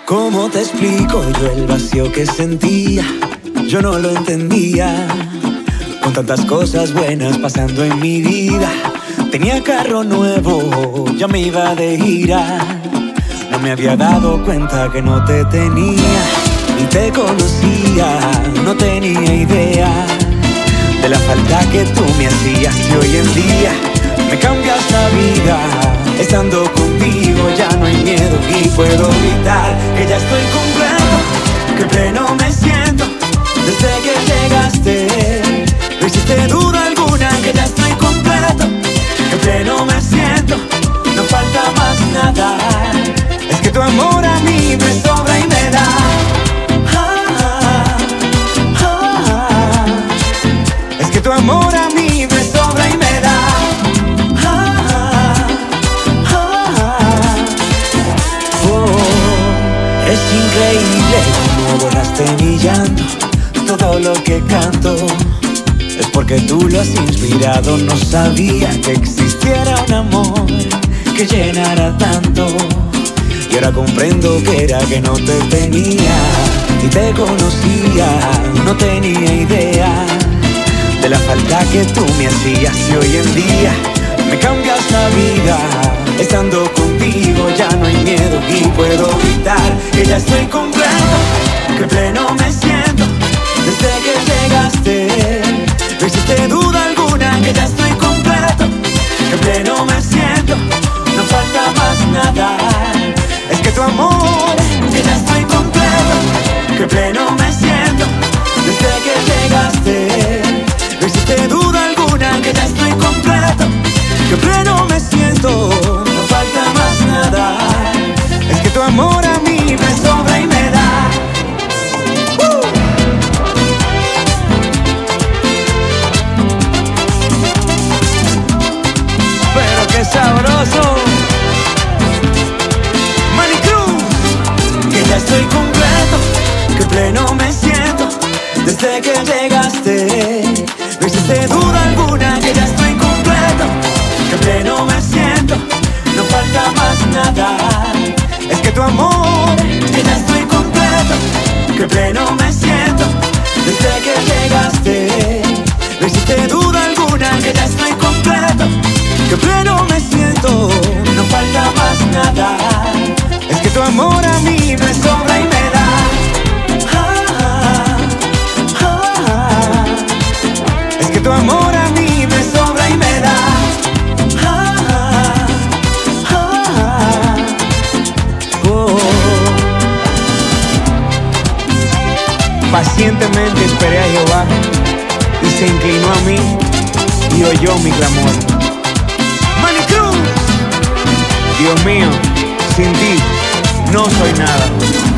¿Cómo te explico yo el vacío que sentía? Yo no lo entendía. Con tantas cosas buenas pasando en mi vida. Tenía carro nuevo, ya me iba de gira. No me había dado cuenta que no te tenía. Ni te conocía, no tenía idea de la falta que tú me hacías. Y hoy en día me cambias la vida. Estando contigo ya no hay miedo y puedo gritar que ya estoy completo, que pleno me siento. Desde que llegaste no existe duda alguna que ya estoy completo, que pleno me siento, no falta más nada. Es que tu amor a mí me sobra y me da. Es que tu amor a mí me sobra y me da. Es increíble cómo borraste mi llanto. Todo lo que canto es porque tú lo has inspirado. No sabía que existiera un amor que llenara tanto. Y ahora comprendo que era que no te tenía. Ni te conocía, no tenía idea de la falta que tú me hacías. Y hoy en día me cambias la vida. Estando contigo ya no hay miedo y puedo gritar que ya estoy completo, que pleno me siento. Desde que llegaste no existe duda alguna que ya estoy completo, que pleno me siento, no falta más nada. Es que tu amor, que ya estoy completo, que pleno me siento. Desde que llegaste no existe duda alguna que ya estoy completo, que pleno me siento. Es que tu amor a mí me sobra y me da. Pero qué sabroso. Manny Cruz, que ya estoy completo, que pleno me siento. Desde que llegaste no existe duda alguna que ya estoy completo, que pleno me siento, no falta más nada. Es que tu amor, que ya estoy completo, que pleno me siento. Desde que llegaste no existe duda alguna que ya estoy completo, que pleno me siento, no falta más nada. Es que tu amor a mí me sobra y me da. Es que tu amor a mí me sobra y me da. Pacientemente esperé a Jehová y se inclinó a mí y oyó mi clamor. Manny Cruz, Dios mío, sin ti no soy nada.